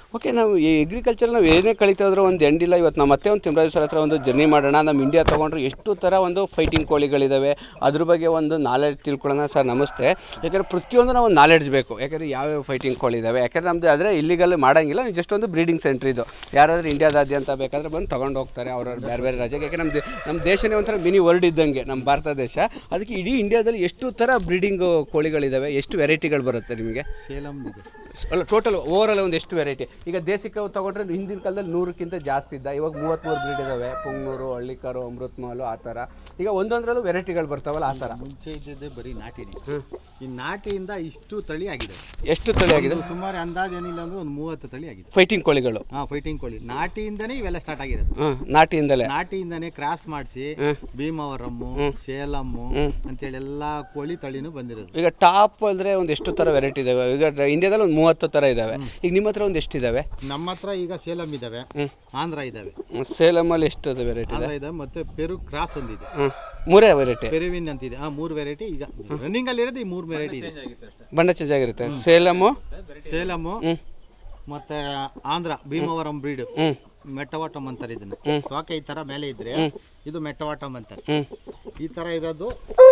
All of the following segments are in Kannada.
ಓಕೆ, ನಾವು ಈ ಅಗ್ರಿಕಲ್ಚರ್ ನಾವು ಏನೇ ಕಳೀತಾ ಇದ್ರೂ ಒಂದು ಎಂಡಿಲ್ಲ. ಇವತ್ತು ನಾವು ಮತ್ತೆ ಒಂದು ತಿಮ್ಮರಾಜು ಸರ್ ಹತ್ರ ಒಂದು ಜರ್ನಿ ಮಾಡೋಣ. ನಮ್ಮ ಇಂಡಿಯಾ ತೊಗೊಂಡ್ರೆ ಎಷ್ಟು ಥರ ಒಂದು ಫೈಟಿಂಗ್ ಕೋಳಿಗಳಿದ್ದಾವೆ, ಅದ್ರ ಬಗ್ಗೆ ಒಂದು ನಾಲೆಡ್ಜ್ ತಿಳ್ಕೊಳ್ಳೋಣ. ಸರ್ ನಮಸ್ತೆ. ಯಾಕಂದರೆ ಪ್ರತಿಯೊಂದು ನಾವು ಒಂದು ನಾಲೆಡ್ಜ್ ಬೇಕು. ಯಾಕಂದರೆ ಯಾವ್ಯಾವ ಫೈಟಿಂಗ್ ಕೋಳಿ ಇದ್ದಾವೆ, ಯಾಕಂದರೆ ನಮ್ಮದು ಆದರೆ ಇಲ್ಲಿಗಲ್ ಮಾಡೋಂಗಿಲ್ಲ. ಜಸ್ಟ್ ಒಂದು ಬ್ರೀಡಿಂಗ್ ಸೆಂಟ್ರ್ ಇದು. ಯಾರಾದರೂ ಇಂಡಿಯಾದಾದ್ಯಂತ ಬೇಕಾದರೆ ಬಂದು ತೊಗೊಂಡು ಹೋಗ್ತಾರೆ ಅವ್ರವ್ರು ಬೇರೆ ಬೇರೆ ರಾಜ್ಯಕ್ಕೆ. ಯಾಕೆ ನಮ್ಮ ದೇಶನೇ ಒಂಥರ ಮಿನಿ ವರ್ಲ್ಡ್ ಇದ್ದಂಗೆ ನಮ್ಮ ಭಾರತ ದೇಶ. ಅದಕ್ಕೆ ಇಡೀ ಇಂಡಿಯಾದಲ್ಲಿ ಎಷ್ಟು ಥರ ಬ್ರೀಡಿಂಗ್ ಕೋಳಿಗಳಿದ್ದಾವೆ, ಎಷ್ಟು ವೆರೈಟಿಗಳು ಬರುತ್ತೆ ನಿಮಗೆ? ಸೇಲಮ್ ಇದೆ ಅಲ್ಲ, ಟೋಟಲ್ ಓವರಾಲ್ ಒಂದು ಎಷ್ಟು ವೆರೈಟಿ? ಈಗ ದೇಸಿಕ ತೊಗೊಂಡ್ರೆ ಹಿಂದಿನ ಕಾಲದಲ್ಲಿ 100ಕ್ಕಿಂತ ಜಾಸ್ತಿ ಇದ್ದ, ಇವಾಗ 33 ಬ್ರೀಡ್ ಇದ್ದಾವೆ. ಪುಂಗ್ನೂರು, ಹಳ್ಳಿಕಾರು, ಅಮೃತ್ ಮಹಲು, ಆ ಥರ. ಈಗ ಒಂದೊಂದರಲ್ಲೂ ವೆರೈಟಿಗಳು ಬರ್ತಾವಲ್ಲ, ಆ ಥರ. ಮುಂಚೆ ಇದ್ದಿದ್ದೆ ಬರೀ ನಾಟಿನೇ. ಈ ನಾಟಿಯಿಂದ ಇಷ್ಟು ತಳಿ ಆಗಿದೆ. ಎಷ್ಟು ತಳಿ ಆಗಿದೆ? ಸುಮಾರು ಅಂದಾಜು ಏನಿಲ್ಲ ಅಂದ್ರೆ ಒಂದು 30 ತಳಿ ಆಗಿದೆ ಫೈಟಿಂಗ್ ಕೋಳಿಗಳು. ಫೈಟಿಂಗ್ ಕೋಳಿ ನಾಟಿಯಿಂದನೇ ಇವೆಲ್ಲ ಸ್ಟಾರ್ಟ್ ಆಗಿರೋದು. ನಾಟಿಯಿಂದನೇ ಕ್ರಾಸ್ ಮಾಡಿಸಿ ಭೀಮವರಮ್ಮು, ಸೇಲಮ್ಮು ಅಂತೇಳಿ ಎಲ್ಲಾ ಕೋಳಿ ತಳಿನೂ ಬಂದಿರೋದು. ಈಗ ಟಾಪ್ ಅಂದ್ರೆ ಒಂದು ಎಷ್ಟು ತರ ವೆರೈಟಿ ಇದಾವೆ? ಈಗ ಇಂಡಿಯಾದಲ್ಲಿ ಒಂದು 30 ಥರ ಇದಾವೆ. ಈಗ ನಿಮ್ಮ ಹತ್ರ ಒಂದು ಎಷ್ಟಿದಾವೆ? ನಮ್ಮ ಹತ್ರ ಈಗ ಸೇಲಂ ಇದಾವೆ, ಆಂಧ್ರ ಇದಾವೆ. ಸೇಲಮ್ ಅಲ್ಲಿ ಎಷ್ಟು ವೆರೈಟಿ ಇದೆ? ಮತ್ತೆ ಪೆರು ಕ್ರಾಸ್ ಒಂದಿದೆ. 3 ವೆರೈಟಿ. ಪೆರುವಿನ್ ಅಂತಿದೆ. 3 ವೆರೈಟಿ ಈಗ ರನ್ನಿಂಗ್ ಅಲ್ಲಿ ಇರೋದು. ಈ 3 ವೆರೈಟಿ ಇದೆ. ಬಣ್ಣ ಚೇಂಜ್ ಆಗಿರುತ್ತೆ. ಸೇಲಮು ಮತ್ತೆ ಆಂಧ್ರ ಭೀಮವರಂ ಬ್ರೀಡ್ ಮೆಟ್ಟವಾಟಮ್ ಅಂತಾರೆ ಇದನ್ನ. ತೋಕೆ ಈ ತರ ಮೇಲೆ ಇದ್ರೆ ಇದು ಮೆಟ್ಟವಾಟಮ್ ಅಂತಾರೆ. ಈ ತರ ಇರೋದು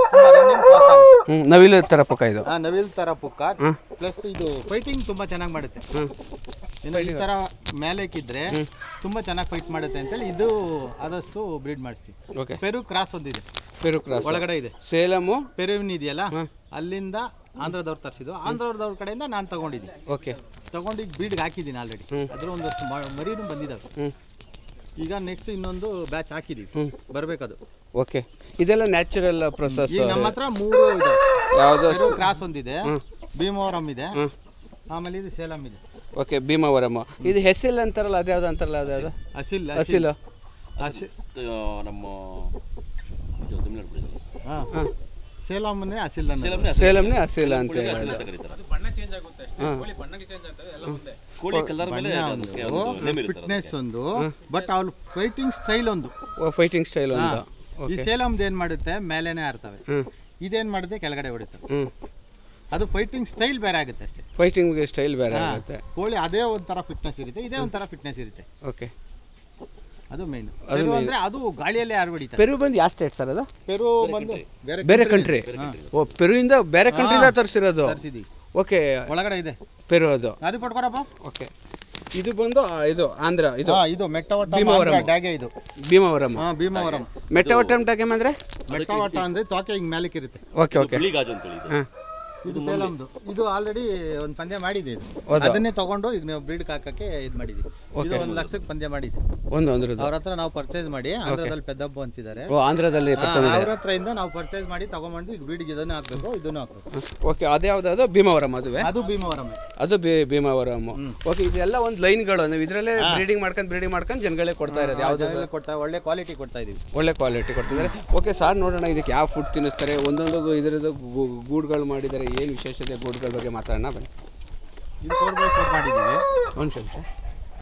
ನವಿಲ್ ತರ ಪುಕ್ಕ. ಇದು ನವಿಲ್ ತರ ಪುಕ್ಕ. ಪ್ಲಸ್ ಇದು ಫೈಟಿಂಗ್ ತುಂಬಾ ಚೆನ್ನಾಗಿ ಮಾಡುತ್ತೆ. ಈ ತರ ಮೇಲೆಕ್ಕಿದ್ರೆ ತುಂಬಾ ಚೆನ್ನಾಗಿ ಫೈಟ್ ಮಾಡುತ್ತೆ ಅಂತೇಳಿ ಇದು ಆದಷ್ಟು ಬ್ರೀಡ್ ಮಾಡಿಸ್ತೀವಿ. ಪೆರು ಕ್ರಾಸ್ ಒಂದಿದೆ. ಪೆರು ಕ್ರಾಸ್ ಒಳಗಡೆ ಇದೆ. ಸೇಲಮು ಪೆರುವಿನ್ ಇದೆಯಲ್ಲ, ಅಲ್ಲಿಂದ ಆಂಧ್ರದವ್ರು ತರಿಸಿದ್ದು. ಆಂಧ್ರದವ್ರ ಕಡೆಯಿಂದ ನಾನು ತಗೊಂಡಿದ್ದೀನಿ. ತಗೊಂಡು ಈಗ ಬ್ರೀಡ್ಗೆ ಹಾಕಿದ್ದೀನಿ ಆಲ್ರೆಡಿ. ಅದ್ರ ಒಂದಷ್ಟು ಮರಿನೂ ಬಂದಿದ್ದಾವೆ. ಈಗ ನೆಕ್ಸ್ಟ್ ಇನ್ನೊಂದು ಬ್ಯಾಚ್ ಹಾಕಿದೀವಿ, ಬರ್ಬೇಕದು. ಓಕೆ, ಇದೆಲ್ಲ ನ್ಯಾಚುರಲ್ ಪ್ರೊಸೆಸ್. ನಮ್ಮ ಹತ್ರ 3 ಇದೆ. ಯಾವುದು? ಕ್ರಾಸ್ ಒಂದಿದೆ, ಭೀಮವರಂ ಇದೆ, ಆಮೇಲೆ ಇದು ಸೇಲಂ ಇದೆ. ಓಕೆ, ಭೀಮವರಂ. ಇದು ಹೆಸಿಲ್ ಅಂತಾರಲ್ಲ, ಅದ್ಯಾವ್ದು ಅಂತಾರಲ್ಲ? ಅದ್ಯಾವುದು? ಅಸಿಲ್. ನಮ್ಮ ಸೇಲಮ್ನೇ ಅಸಿಲ್. ಸೇಲಮ್ನೇ ಅಸಿಲ್ ಅಂತ ಫಿಟ್ನೆಸ್ ಒಂದು, ಬಟ್ ಅವ್ರ ಫೈಟಿಂಗ್ ಸ್ಟೈಲ್ ಒಂದು. ಈ ಸೇಲಮ್ದು ಏನ್ ಮಾಡುತ್ತೆ, ಮೇಲೆನೆ ಆರ್ತವೆ. ಇದೇನ್ ಮಾಡುತ್ತೆ, ಕೆಳಗಡೆ ಹೊಡಿತವೆ. ಅದು ಫೈಟಿಂಗ್ ಸ್ಟೈಲ್ ಬೇರೆ ಆಗುತ್ತೆ ಅಷ್ಟೇ. ಫೈಟಿಂಗ್ ಸ್ಟೈಲ್ ಬೇರೆ ಆಗುತ್ತೆ. ಕೋಳಿ ಅದೇ ಒಂಥರ ಫಿಟ್ನೆಸ್ ಇರುತ್ತೆ, ಇದೇ ಒಂಥರ ಫಿಟ್ನೆಸ್ ಇರುತ್ತೆ. ಓಕೆ, ಅದು ಮೇನ್. ಪೆರು ಅಂದ್ರೆ ಅದು ಗಾಳಿಯಲ್ಲೇ ಆರ್ಬಿಡಿತಾರೆ. ಪೆರು ಬಂದು ಯಾವ ಸ್ಟೇಟ್ ಸರ್? ಅದು ಪೆರು ಬಂದು ಬೇರೆ ಕಂಟ್ರಿ. ಓ, ಪೆರುವಿಂದ ಬೇರೆ ಕಂಟ್ರಿಯಿಂದ ತರಿಸಿರೋದು. ಓಕೆ, ಒಳಗಡೆ ಇದೆ ಪೆರು. ಅದು ಪಡ್ಕೊಡಪ್ಪ. ಓಕೆ, ಇದು ಬಂದು ಇದು ಆಂಧ್ರ. ಇದು ಮೆಟ್ಟವಟಂ ಡ್ಯಾಗೆ. ಇದು ಭೀಮವರಂ. ಭೀಮವರಂ. ಮೆಟ್ಟವಟಂ ಡ್ಯಾಗೆ ಅಂದ್ರೆ ಮೆಟ್ಟವಟ ಅಂದ್ರೆ ತೋಕೆ ಹಿಂಗ್ ಮೇಲಕ್ಕೆ ಇರುತ್ತೆ. Okay okay. ಇದು ಸೇಲಮ್ದು. ಇದು ಆಲ್ರೆಡಿ ಒಂದು ಪಂದ್ಯ ಮಾಡಿದೆ. ಅದನ್ನೇ ತಗೊಂಡು ಈಗ ನಾವು ಬ್ರೀಡ್ ಹಾಕಕ್ಕೆ ಇದು ಮಾಡಿದ್ವಿ. ಇದು 1 ಲಕ್ಷಕ್ಕೆ ಪಂದ್ಯ ಮಾಡಿದ್ವಿ. ಅವ್ರ ಹತ್ರ ನಾವು ಪರ್ಚೇಸ್ ಮಾಡಿ, ಆಂಧ್ರದಲ್ಲಿ ಪೆದ್ದಬ್ಬು ಅಂತಿದ್ದಾರೆ, ಆಂಧ್ರದಲ್ಲಿ ಅವ್ರ ಹತ್ರ ಇಂದ ನಾವು ಪರ್ಚೇಸ್ ಮಾಡಿ ತಗೊಂಡ್ಬಂದು ಈಗ ಬ್ರೀಡ್ಗೆ ಇದನ್ನ ಹಾಕ್ಬೇಕು, ಇದನ್ನು ಹಾಕ್ಬೇಕು. ಓಕೆ, ಅದ್ಯಾವ್ದು? ಭೀಮವರಂ. ಅದು ಭೀಮವರಂ. ಅದು ಭೀಮವರಂ. ಓಕೆ, ಇದೆಲ್ಲ ಒಂದು ಲೈನ್ಗಳು. ನೀವು ಇದರಲ್ಲೇ ಬ್ರೀಡಿಂಗ್ ಮಾಡ್ಕೊಂಡು ಜನಗಳೇ ಕೊಡ್ತಾ ಇರೋದು. ಯಾವ್ದು ಕೊಡ್ತಾ? ಒಳ್ಳೆ ಕ್ವಾಲಿಟಿ ಕೊಡ್ತಾ ಇದೀವಿ. ಒಳ್ಳೆ ಕ್ವಾಲಿಟಿ ಕೊಡ್ತಿದ್ದಾರೆ. ಓಕೆ ಸರ್, ನೋಡೋಣ ಇದಕ್ಕೆ ಯಾವ ಫುಡ್ ತಿನ್ನಿಸ್ತಾರೆ, ಒಂದೊಂದು ಇದರದ್ದು ಗೂಡುಗಳು ಮಾಡಿದ್ದಾರೆ. ಏನು ವಿಶೇಷತೆ ಗೂಡುಗಳ ಬಗ್ಗೆ ಮಾತಾಡೋಣ ಬನ್ನಿ. ಇದು 4x4 ಮಾಡಿದ್ದೀವಿ. ಒಂದು ನಿಮಿಷ.